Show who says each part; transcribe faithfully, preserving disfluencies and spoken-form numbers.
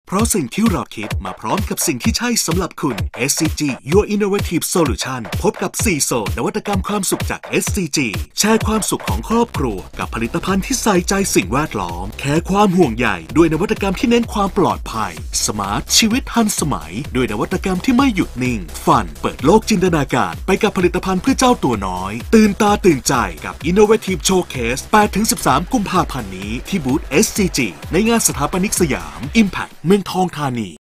Speaker 1: เพราะสิ่งที่เราคิดมาพร้อมกับสิ่งที่ใช่สำหรับคุณ เอส ซี จี Your Innovative Solution พบกับสี่โซนวัตกรรมความสุขจาก เอส ซี จี แชร์ความสุขของครอบครัวกับผลิตภัณฑ์ที่ใส่ใจสิ่งแวดล้อมแค่ความห่วงใยด้วยนวัตกรรมที่เน้นความปลอดภัยสมาร์ทชีวิตทันสมัยด้วยนวัตกรรมที่ไม่หยุดนิ่งฟันเปิดโลกจินตนาการไปกับผลิตภัณฑ์เพื่อเจ้าตัวน้อยตื่นตาตื่นใจกับ Innovative Showcase แปดถึงสิบสาม กุมภาพันธ์นี้ที่บูธ เอส ซี จี ในงานสถาปนิกสยาม Impact เมืองทองธานี